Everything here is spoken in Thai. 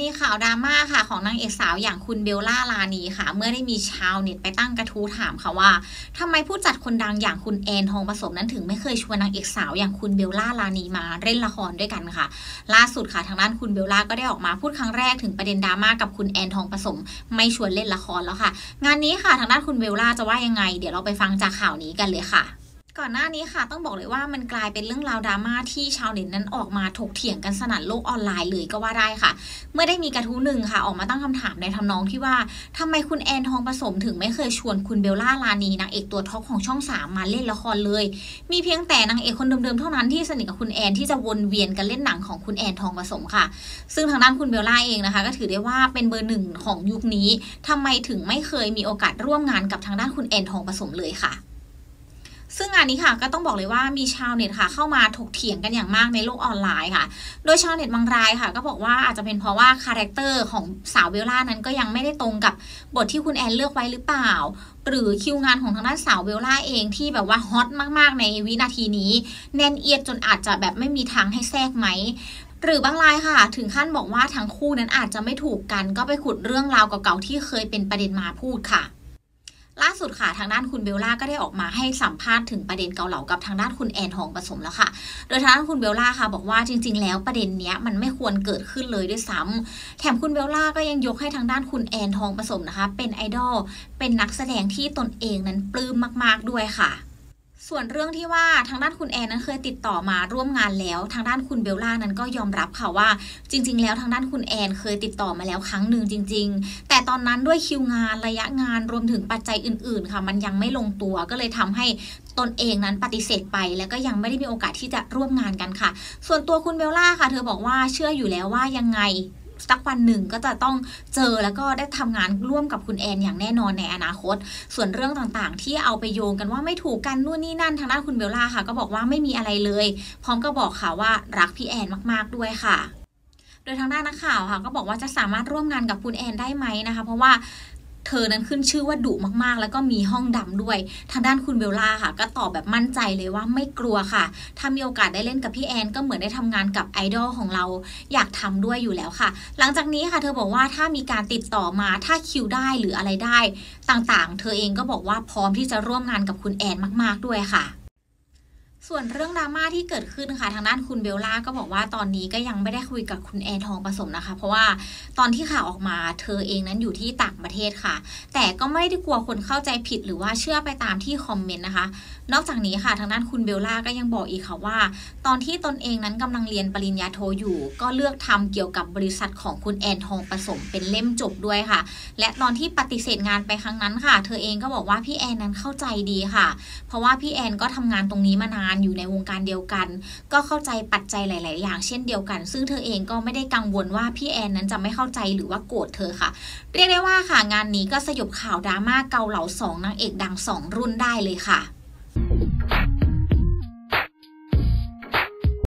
มีข่าวดราม่าค่ะของนางเอกสาวอย่างคุณเบลล่ารานีค่ะเมื่อได้มีชาวเน็ตไปตั้งกระทู้ถามค่ะว่าทำไมผู้จัดคนดังอย่างคุณแอนทองผสมนั้นถึงไม่เคยชวนนางเอกสาวอย่างคุณเบลล่ารานีมาเล่นละครด้วยกันค่ะล่าสุดค่ะทางด้านคุณเบลล่าก็ได้ออกมาพูดครั้งแรกถึงประเด็นดราม่ากับคุณแอนทองผสมไม่ชวนเล่นละครแล้วค่ะงานนี้ค่ะทางด้านคุณเบลล่าจะว่ายังไงเดี๋ยวเราไปฟังจากข่าวนี้กันเลยค่ะก่อนหน้านี้ค่ะต้องบอกเลยว่ามันกลายเป็นเรื่องราวดราม่าที่ชาวเน็ตนั้นออกมาถกเถียงกันสนั่นโลกออนไลน์เลยก็ว่าได้ค่ะเมื่อได้มีกระทู้หนึ่งค่ะออกมาตั้งคำถามในทำนองที่ว่าทำไมคุณแอนทองผสมถึงไม่เคยชวนคุณเบลล่ารานีนางเอกตัวท็อปของช่อง3มาเล่นละครเลยมีเพียงแต่นางเอกคนเดิมๆเท่านั้นที่สนิทกับคุณแอนที่จะวนเวียนกันเล่นหนังของคุณแอนทองผสมค่ะซึ่งทางด้านคุณเบลล่าเองนะคะก็ถือได้ว่าเป็นเบอร์หนึ่งของยุคนี้ทำไมถึงไม่เคยมีโอกาสร่วมงานกับทางด้านคุณแอนทองผสมเลยค่ะซึ่งงานนี้ค่ะก็ต้องบอกเลยว่ามีชาวเน็ตค่ะเข้ามาถกเถียงกันอย่างมากในโลกออนไลน์ค่ะโดยชาวเน็ตบางรายค่ะก็บอกว่าอาจจะเป็นเพราะว่าคาแรคเตอร์ของสาวเบลล่านั้นก็ยังไม่ได้ตรงกับบทที่คุณแอนเลือกไว้หรือเปล่าหรือคิวงานของทางด้านสาวเบลล่าเองที่แบบว่าฮอตมากๆในวินาทีนี้แน่นเอียดจนอาจจะแบบไม่มีทางให้แทรกไหมหรือบางรายค่ะถึงขั้นบอกว่าทั้งคู่นั้นอาจจะไม่ถูกกันก็ไปขุดเรื่องราวเก่าๆที่เคยเป็นประเด็นมาพูดค่ะล่าสุดค่ะทางด้านคุณเบลล่าก็ได้ออกมาให้สัมภาษณ์ถึงประเด็นเกาเหลากับทางด้านคุณแอนทองผสมแล้วค่ะโดยทางด้านคุณเบลล่าค่ะบอกว่าจริงๆแล้วประเด็นเนี้ยมันไม่ควรเกิดขึ้นเลยด้วยซ้ำแถมคุณเบลล่าก็ยังยกให้ทางด้านคุณแอนทองผสมนะคะเป็นไอดอลเป็นนักแสดงที่ตนเองนั้นปลื้มมากๆด้วยค่ะส่วนเรื่องที่ว่าทางด้านคุณแอนนั้นเคยติดต่อมาร่วมงานแล้วทางด้านคุณเบลล่านั้นก็ยอมรับค่ะว่าจริงๆแล้วทางด้านคุณแอนเคยติดต่อมาแล้วครั้งหนึ่งจริงๆแต่ตอนนั้นด้วยคิวงานระยะงานรวมถึงปัจจัยอื่นๆค่ะมันยังไม่ลงตัวก็เลยทำให้ตนเองนั้นปฏิเสธไปแล้วก็ยังไม่ได้มีโอกาสที่จะร่วมงานกันค่ะส่วนตัวคุณเบลล่าค่ะเธอบอกว่าเชื่ออยู่แล้วว่ายังไงสักวันหนึ่งก็จะต้องเจอแล้วก็ได้ทำงานร่วมกับคุณแอนอย่างแน่นอนในอนาคตส่วนเรื่องต่างๆที่เอาไปโยงกันว่าไม่ถูกกันนู่นนี่นั่นทางด้านคุณเบลล่าค่ะก็บอกว่าไม่มีอะไรเลยพร้อมก็บอกค่ะว่ารักพี่แอนมากๆด้วยค่ะโดยทางด้านนักข่าวค่ะก็บอกว่าจะสามารถร่วมงานกับคุณแอนได้ไหมนะคะเพราะว่าเธอนั้นขึ้นชื่อว่าดุมากๆแล้วก็มีห้องดำด้วยทางด้านคุณเบลล่าค่ะก็ตอบแบบมั่นใจเลยว่าไม่กลัวค่ะถ้ามีโอกาสได้เล่นกับพี่แอนก็เหมือนได้ทำงานกับไอดอลของเราอยากทำด้วยอยู่แล้วค่ะหลังจากนี้ค่ะเธอบอกว่าถ้ามีการติดต่อมาถ้าคิวได้หรืออะไรได้ต่างๆเธอเองก็บอกว่าพร้อมที่จะร่วมงานกับคุณแอนมากๆด้วยค่ะส่วนเรื่องดราม่าที่เกิดขึ้นค่ะทางด้านคุณเบลล่าก็บอกว่าตอนนี้ก็ยังไม่ได้คุยกับคุณแอนทองผสมนะคะเพราะว่าตอนที่ข่าวออกมาเธอเองนั้นอยู่ที่ต่างประเทศค่ะแต่ก็ไม่ได้กลัวคนเข้าใจผิดหรือว่าเชื่อไปตามที่คอมเมนต์นะคะนอกจากนี้ค่ะทางด้านคุณเบลล่าก็ยังบอกอีกค่ะว่าตอนที่ตนเองนั้นกำลังเรียนปริญญาโทอยู่ก็เลือกทำเกี่ยวกับบริษัทของคุณแอนทองผสมเป็นเล่มจบด้วยค่ะและตอนที่ปฏิเสธงานไปครั้งนั้นค่ะเธอเองก็บอกว่าพี่แอนนั้นเข้าใจดีค่ะเพราะว่าพี่แอนก็ทำงานตรงนี้มานานอยู่ในวงการเดียวกันก็เข้าใจปัจจัยหลายๆอย่างเช่นเดียวกันซึ่งเธอเองก็ไม่ได้กังวลว่าพี่แอนนั้นจะไม่เข้าใจหรือว่าโกรธเธอค่ะเรียกได้ว่าค่ะงานนี้ก็สยบข่าวดราม่าเกาเหลา2นางเอกดัง2รุ่นได้เลยค่ะ